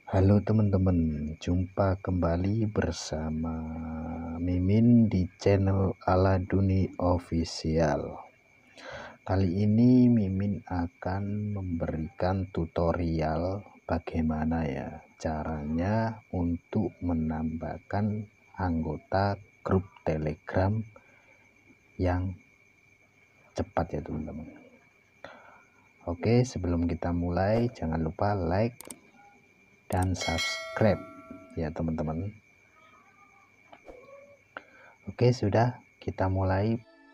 Halo teman-teman, jumpa kembali bersama Mimin di channel Aladuni Official. Kali ini Mimin akan memberikan tutorial bagaimana ya caranya untuk menambahkan anggota grup Telegram yang cepat ya teman-teman. Oke, sebelum kita mulai jangan lupa like dan subscribe ya teman-teman. Oke, sudah, kita mulai.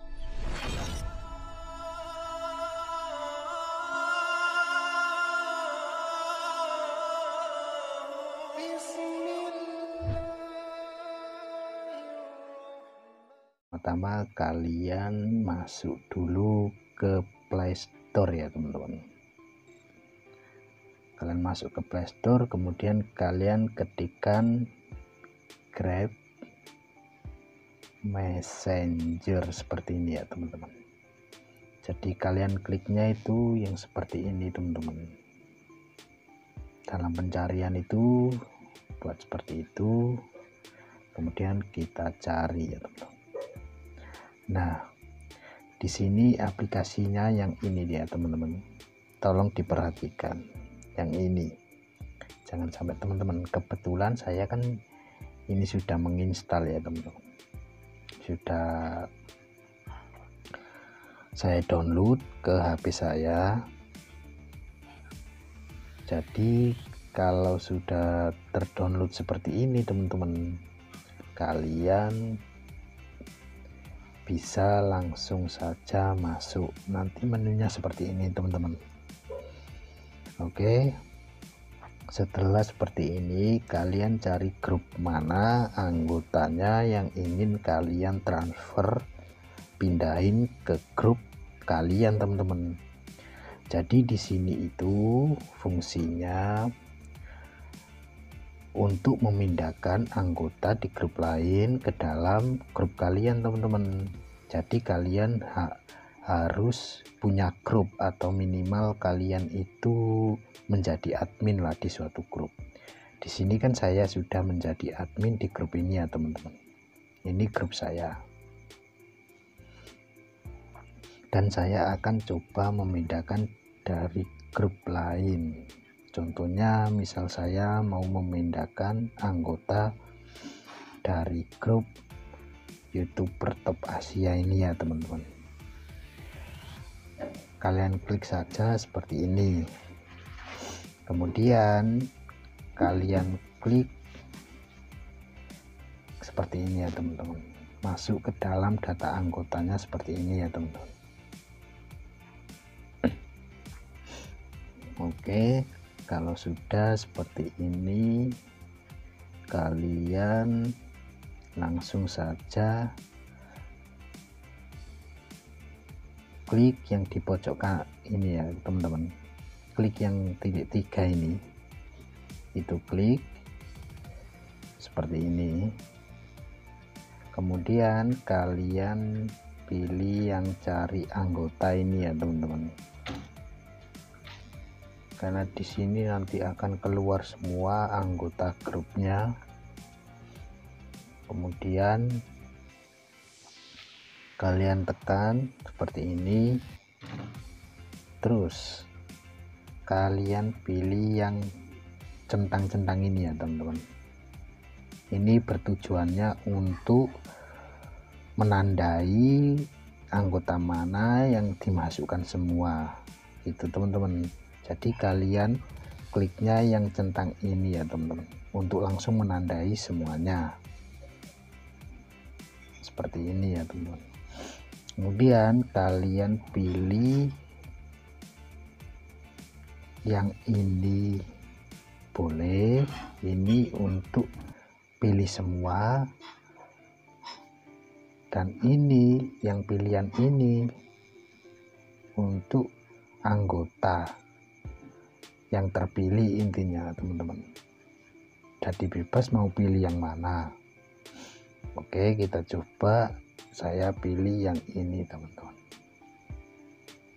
Pertama, kalian masuk dulu ke Play Store ya teman-teman. Kalian masuk ke Play Store, kemudian kalian ketikkan Grab Messenger seperti ini ya teman-teman. Jadi kalian kliknya itu yang seperti ini teman-teman. Dalam pencarian itu buat seperti itu, kemudian kita cari ya teman-teman. Nah, di sini aplikasinya yang ini dia teman-teman. Tolong diperhatikan yang ini. Jangan sampai teman-teman, kebetulan saya kan ini sudah menginstal ya teman-teman. Sudah saya download ke HP saya. Jadi kalau sudah terdownload seperti ini teman-teman, kalian bisa langsung saja masuk. Nanti menunya seperti ini teman-teman. Oke, setelah seperti ini kalian cari grup mana anggotanya yang ingin kalian transfer, pindahin ke grup kalian teman-teman. Jadi di sini itu fungsinya untuk memindahkan anggota di grup lain ke dalam grup kalian teman-teman. Jadi kalian harus punya grup atau minimal kalian itu menjadi admin lah di suatu grup. Di sini kan saya sudah menjadi admin di grup ini ya teman-teman. Ini grup saya. Dan saya akan coba memindahkan dari grup lain. Contohnya misal saya mau memindahkan anggota dari grup YouTuber Top Asia ini ya teman-teman. Kalian klik saja seperti ini. Kemudian kalian klik seperti ini ya teman-teman. Masuk ke dalam data anggotanya seperti ini ya teman-teman. Oke, kalau sudah seperti ini, kalian langsung saja klik yang di pojok ini ya teman-teman. Klik yang titik 3 ini, itu klik seperti ini. Kemudian kalian pilih yang cari anggota ini ya teman-teman. Karena di sini nanti akan keluar semua anggota grupnya. Kemudian kalian tekan seperti ini, terus kalian pilih yang centang-centang ini ya teman-teman. Ini bertujuannya untuk menandai anggota mana yang dimasukkan semua itu teman-teman. Jadi kalian kliknya yang centang ini ya teman-teman, untuk langsung menandai semuanya seperti ini ya teman-teman. Kemudian kalian pilih yang ini, boleh ini untuk pilih semua, dan ini yang pilihan ini untuk anggota yang terpilih intinya teman-teman. Jadi bebas mau pilih yang mana. Oke, kita coba. Saya pilih yang ini teman-teman.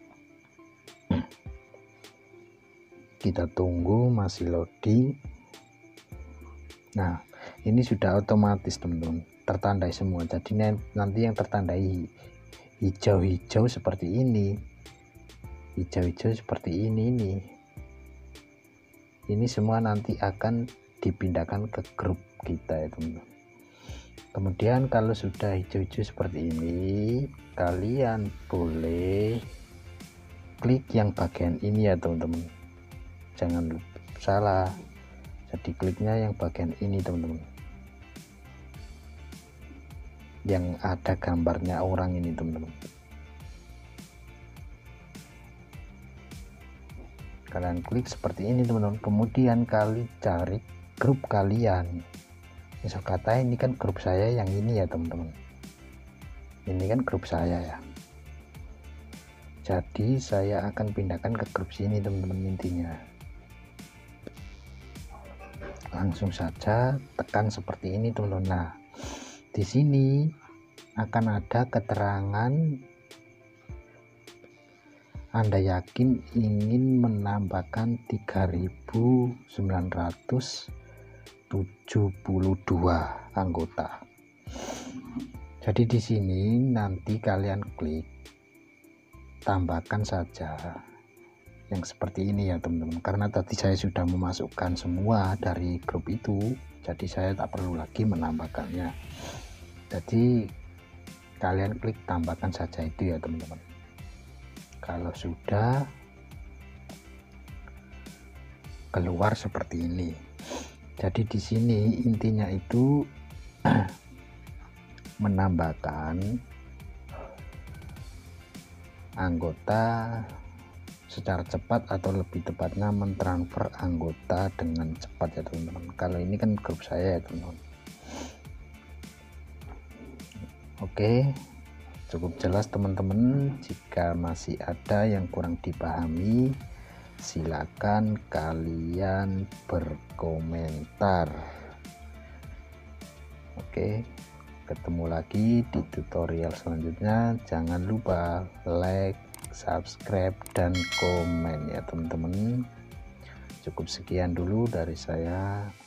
Kita tunggu masih loading. Nah, ini sudah otomatis teman-teman tertandai semua. Jadi nanti yang tertandai hijau-hijau seperti ini, hijau-hijau seperti ini semua nanti akan dipindahkan ke grup kita ya teman-teman. Kemudian kalau sudah hijau-hijau seperti ini, kalian boleh klik yang bagian ini ya teman-teman, jangan salah. Jadi kliknya yang bagian ini teman-teman, yang ada gambarnya orang ini teman-teman. Kalian klik seperti ini teman-teman. Kemudian kalian cari grup kalian. Misal kata ini kan grup saya yang ini ya teman-teman, ini kan grup saya ya. Jadi saya akan pindahkan ke grup sini teman-teman. Intinya langsung saja tekan seperti ini teman-teman. Nah, di sini akan ada keterangan Anda yakin ingin menambahkan 3.972 anggota. Jadi di sini nanti kalian klik tambahkan saja yang seperti ini ya teman-teman, karena tadi saya sudah memasukkan semua dari grup itu, jadi saya tak perlu lagi menambahkannya. Jadi kalian klik tambahkan saja itu ya teman-teman. Kalau sudah keluar seperti ini, jadi di sini intinya itu menambahkan anggota secara cepat, atau lebih tepatnya mentransfer anggota dengan cepat ya teman-teman. Kalau ini kan grup saya ya teman-teman. Oke, cukup jelas teman-teman. Jika masih ada yang kurang dipahami, silakan kalian berkomentar. Oke, ketemu lagi di tutorial selanjutnya. Jangan lupa like, subscribe, dan komen ya teman-teman. Cukup sekian dulu dari saya.